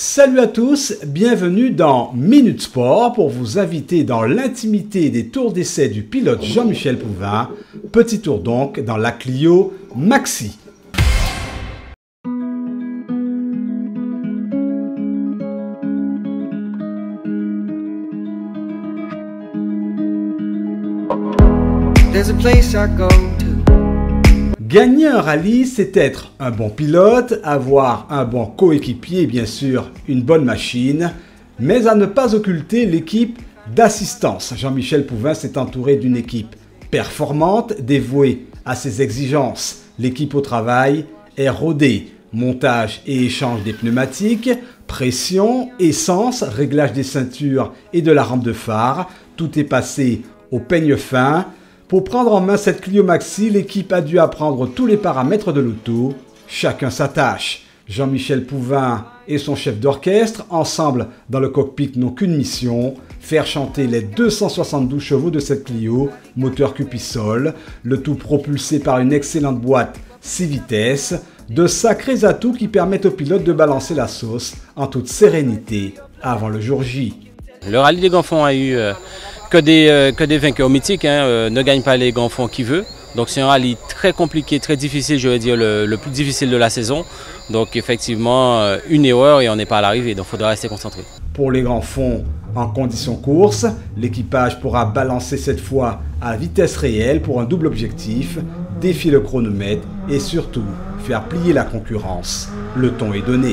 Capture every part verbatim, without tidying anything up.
Salut à tous, bienvenue dans Minute Sport pour vous inviter dans l'intimité des tours d'essai du pilote Jean-Michel Pouvin. Petit tour donc dans la Clio Maxi. There's a place I go to. Gagner un rallye, c'est être un bon pilote, avoir un bon coéquipier, bien sûr, une bonne machine, mais à ne pas occulter l'équipe d'assistance. Jean-Michel Pouvin s'est entouré d'une équipe performante, dévouée à ses exigences. L'équipe au travail est rodée. Montage et échange des pneumatiques, pression, essence, réglage des ceintures et de la rampe de phare, tout est passé au peigne fin. Pour prendre en main cette Clio Maxi, l'équipe a dû apprendre tous les paramètres de l'auto. Chacun sa tâche. Jean-Michel Pouvin et son chef d'orchestre, ensemble dans le cockpit, n'ont qu'une mission, faire chanter les deux cent soixante-douze chevaux de cette Clio, moteur Cupisol, le tout propulsé par une excellente boîte six vitesses, de sacrés atouts qui permettent aux pilotes de balancer la sauce en toute sérénité avant le jour J. Le rallye des Grands-Fonds a eu euh, que, des, euh, que des vainqueurs mythiques, hein, euh, ne gagne pas les Grands-Fonds qui veut. Donc c'est un rallye très compliqué, très difficile, je vais dire le, le plus difficile de la saison. Donc effectivement, euh, une erreur et on n'est pas à l'arrivée, donc il faudra rester concentré. Pour les Grands Fonds en condition course, l'équipage pourra balancer cette fois à vitesse réelle pour un double objectif, défier le chronomètre et surtout faire plier la concurrence. Le ton est donné.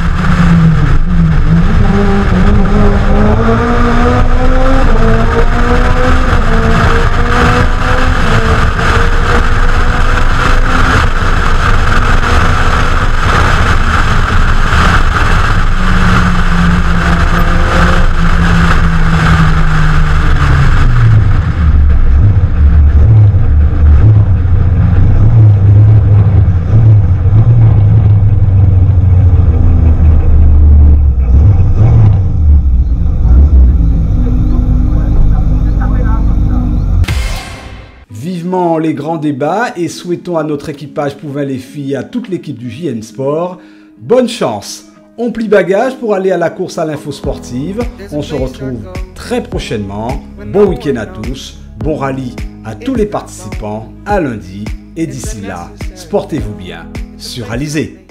Vivement les grands débats et souhaitons à notre équipage Pouvin les filles et à toute l'équipe du J N Sport bonne chance. On plie bagage pour aller à la course à l'info sportive. On se retrouve très prochainement. Bon week-end à tous, bon rallye à tous les participants, à lundi et d'ici là, sportez-vous bien sur Alizé.